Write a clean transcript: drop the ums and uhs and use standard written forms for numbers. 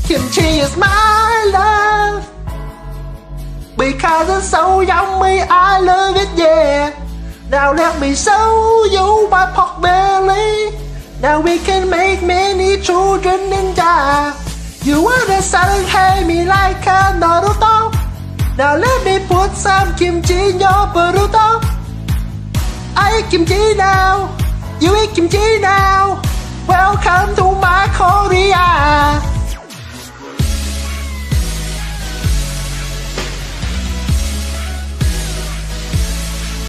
Kimchi is my love. Because it's so yummy, I love it, yeah. Now let me show you my pork belly. Now we can make many children ninja. You wanna salute me like a Naruto? Now let me put some kimchi in your burrito. I eat kimchi now, you eat kimchi now. Welcome